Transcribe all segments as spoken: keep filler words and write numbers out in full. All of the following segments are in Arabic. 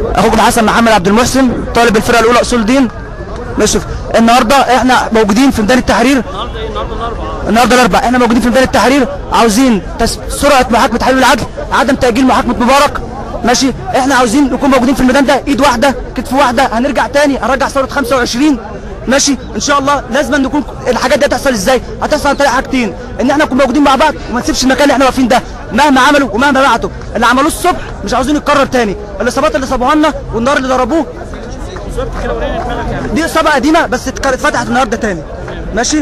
اخوكم حسن محمد عبد المحسن طالب الفرقه الاولى اصول الدين. ماشي. النهارده احنا موجودين في ميدان التحرير. النهارده ايه؟ النهارده الاربعاء. النهارده الاربعاء احنا موجودين في ميدان التحرير، عاوزين تس... سرعه محاكمه حبيب العدل، عدم تاجيل محاكمه مبارك. ماشي. احنا عاوزين نكون موجودين في الميدان ده ايد واحده كتف واحده، هنرجع تاني هنرجع ثوره خمسة وعشرين. ماشي ان شاء الله. لازم نكون الحاجات دي هتحصل ازاي؟ هتحصل عن طريق حاجتين، ان احنا نكون موجودين مع بعض وما نسيبش المكان اللي احنا واقفين ده مهما عملوا ومهما بعتوا. اللي عملوه الصبح مش عاوزين يتكرر تاني، الاصابات اللي صابوها لنا والنار اللي ضربوه دي اصابه قديمه بس اتفتحت النهارده تاني. ماشي.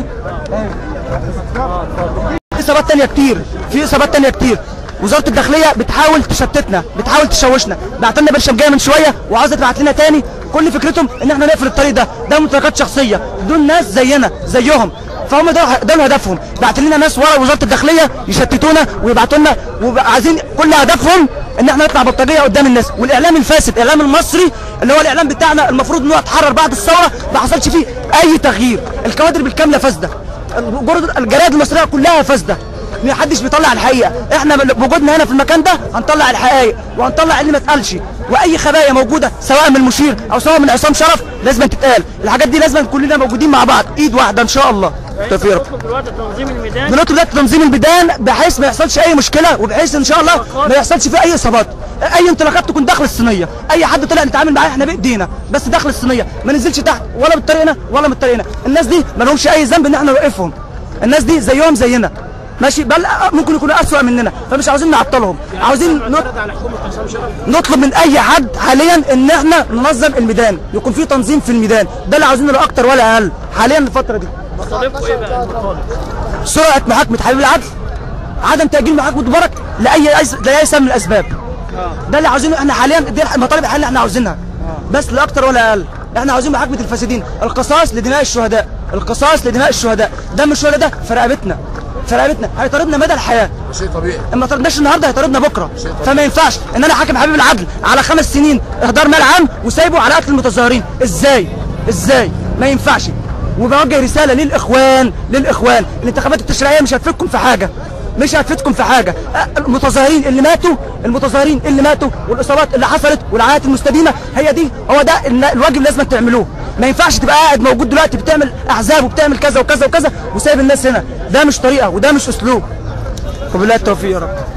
في اصابات تانيه كتير، في اصابات تانيه كتير. وزاره الداخليه بتحاول تشتتنا، بتحاول تشوشنا. بعت لنا برشام جايه من شويه وعاوزه تبعت لنا تاني، كل فكرتهم ان احنا نقفل الطريق ده، ده ممتلكات شخصيه، دول ناس زينا زيهم، فهم ده ده هدفهم. بعت لنا ناس ورا وزاره الداخليه يشتتونا ويبعتوا لنا، وعايزين كل هدفهم ان احنا نطلع بلطجيه قدام الناس. والاعلام الفاسد، الاعلام المصري اللي هو الاعلام بتاعنا المفروض ان هو اتحرر بعد الثوره، ما حصلش فيه اي تغيير. الكوادر بالكامله فاسده، الجرايد المصريه كلها فاسده، ما حدش بيطلع الحقيقه. احنا بوجودنا هنا في المكان ده هنطلع الحقائق وهنطلع اللي ما اتقالش، واي خبايا موجوده سواء من المشير او سواء من عصام شرف لازم تتقال. الحاجات دي لازم كلنا موجودين مع بعض ايد واحده ان شاء الله. توفيق. بنطلب دلوقتي تنظيم الميدان، بنطلب دلوقتي تنظيم الميدان بحيث ما يحصلش اي مشكله، وبحيث ان شاء الله ما يحصلش فيه اي اصابات، اي انطلاقات تكون داخل الصينيه، اي حد طلع نتعامل معاه احنا بايدينا بس داخل الصينيه، ما ننزلش تحت ولا من طريقنا ولا من طريقنا. الناس دي ما لهمش اي ذنب ان احنا نوقفهم، الناس دي زيهم زينا. ماشي. بل ممكن يكونوا اسوأ مننا، فمش عاوزين نعطلهم، عاوزين نطلب من اي حد حاليا ان احنا ننظم الميدان، يكون في تنظيم في الميدان، ده اللي عاوزينه لا اكتر ولا اقل حاليا الفتره دي. مطالبكم ايه بقى المطالب؟ سرعه محاكمه حبيب العدل، عدم تاجيل محاكمه مبارك لاي لاي سبب من الاسباب. ده اللي عاوزينه احنا حاليا، دي المطالب الحاليه اللي احنا عاوزينها بس لا اكتر ولا اقل. احنا عاوزين محاكمه الفاسدين، القصاص لدماء الشهداء، القصاص لدماء الشهداء، دم الشهداء ده في رقبتنا، في رقبتنا، هيطاردنا مدى الحياه. شيء طبيعي. اما طردناش النهارده هيطاردنا بكره، فما ينفعش ان انا حاكم حبيب العدل على خمس سنين اهدار مال عام وسايبه على قتل المتظاهرين. ازاي؟ ازاي؟ ما ينفعش. وبوجه رساله للاخوان، للاخوان الانتخابات التشريعيه مش هتفيدكم في حاجه، مش هتفيدكم في حاجه. المتظاهرين اللي ماتوا، المتظاهرين اللي ماتوا والاصابات اللي حصلت والعاهات المستديمه، هي دي هو ده الواجب اللي لازم تعملوه. ما ينفعش تبقى قاعد موجود دلوقتي بتعمل احزاب وبتعمل كذا وكذا وكذا وسايب الناس هنا، ده مش طريقه وده مش اسلوب. وبالله التوفيق يا رب.